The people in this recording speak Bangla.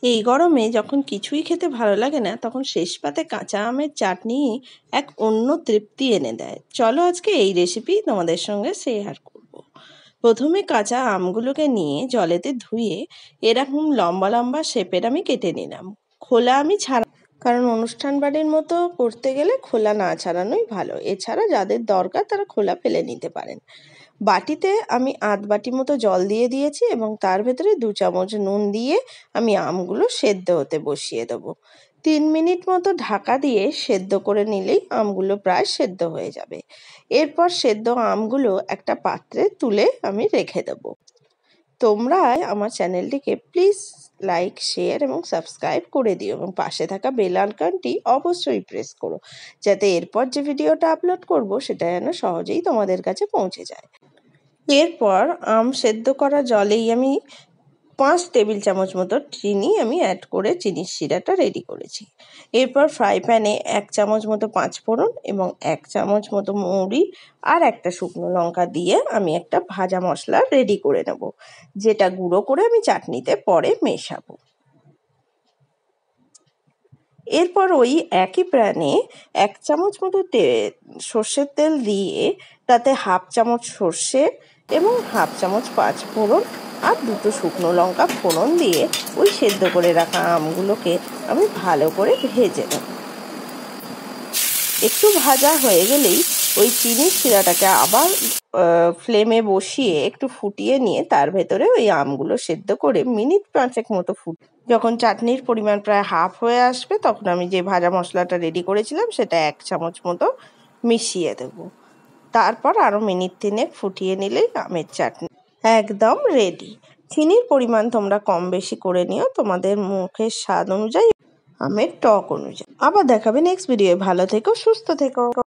এই গরমে যখন কিছুই খেতে ভালো লাগে না, তখন শেষ পাতে কাঁচা আমের চাটনি এক অন্য তৃপ্তি এনে দেয়। চলো আজকে এই রেসিপি তোমাদের সঙ্গে শেয়ার করব। প্রথমে কাঁচা আমগুলোকে নিয়ে জলেতে ধুয়ে এরকম লম্বা লম্বা শেপের আমি কেটে নিলাম। খোলা আমি ছাড়া, কারণ অনুষ্ঠান বাড়ির মতো করতে গেলে খোলা না ছাড়ানোই ভালো। এছাড়া যাদের দরকার তারা খোলা ফেলে নিতে পারেন। বাটিতে আমি আধ বাটি মতো জল দিয়ে দিয়েছি এবং তার ভেতরে 2 চামচ নুন দিয়ে আমি আমগুলো সেদ্ধ হতে বসিয়ে দেবো। 3 মিনিট মতো ঢাকা দিয়ে সেদ্ধ করে নিলেই আমগুলো প্রায় সেদ্ধ হয়ে যাবে। এরপর সেদ্ধ আমগুলো একটা পাত্রে তুলে আমি রেখে দেবো। তোমরা আমার চ্যানেলটিকে প্লিজ লাইক, শেয়ার এবং সাবস্ক্রাইব করে দিও এবং পাশে থাকা বেল আইকনটি অবশ্যই প্রেস করো, যাতে এরপর যে ভিডিওটা আপলোড করব সেটা যেন সহজেই তোমাদের কাছে পৌঁছে যায়। এরপর আম সেদ্ধ করা জলেই আমি 5 টেবিল চামচ মতো চিনি আমি অ্যাড করে চিনির শিরাটা রেডি করেছি। এরপর ফ্রাই প্যানে 1 চামচ মতো 5 ফোড়ন এবং 1 চামচ মতো মৌরি আর একটা শুকনো লঙ্কা দিয়ে আমি একটা ভাজা মশলা রেডি করে নেব, যেটা গুঁড়ো করে আমি চাটনিতে পরে মেশাবো। এরপর ওই একই প্যানে 1 চামচ মতো সর্ষের তেল দিয়ে তাতে হাফ চামচ সর্ষে এবং হাফ চামচ 5 ফোড়ন আর 2টো শুকনো লঙ্কা ফোড়ন দিয়ে ওই সেদ্ধ করে রাখা আমগুলোকে আমি ভালো করে ভেজে নেব। একটু ভাজা হয়ে গেলেই ওই চিনির শিরাটাকে আবার ফ্লেমে বসিয়ে একটু ফুটিয়ে নিয়ে তার ভেতরে ওই আমগুলো সেদ্ধ করে মিনিট 5 মতো যখন চাটনির পরিমাণ প্রায় হাফ হয়ে আসবে, তখন আমি যে ভাজা মশলাটা রেডি করেছিলাম সেটা 1 চামচ মতো মিশিয়ে দেব। তারপর আরও মিনিট 3 ফুটিয়ে নিলেই আমের চাটনি একদম রেডি। চিনির পরিমাণ তোমরা কম বেশি করে নিও তোমাদের মুখের স্বাদ অনুযায়ী, আমের টক অনুযায়ী। আবার দেখাবে নেক্সট ভিডিও। ভালো থেকো, সুস্থ থেকো।